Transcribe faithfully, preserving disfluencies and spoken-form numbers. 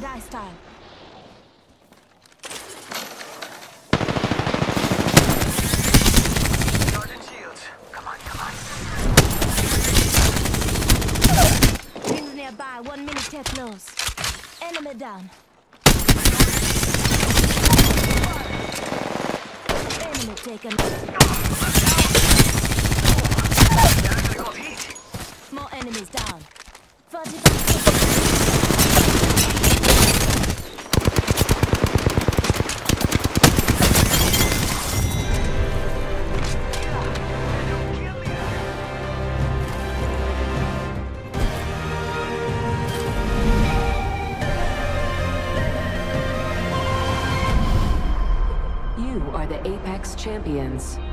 die style. Sergeant Shields. Come on, come on. Rings nearby, one minute till close. Enemy down. Enemy taken. I got hit. More enemies down. forty-five. You are the Apex Champions.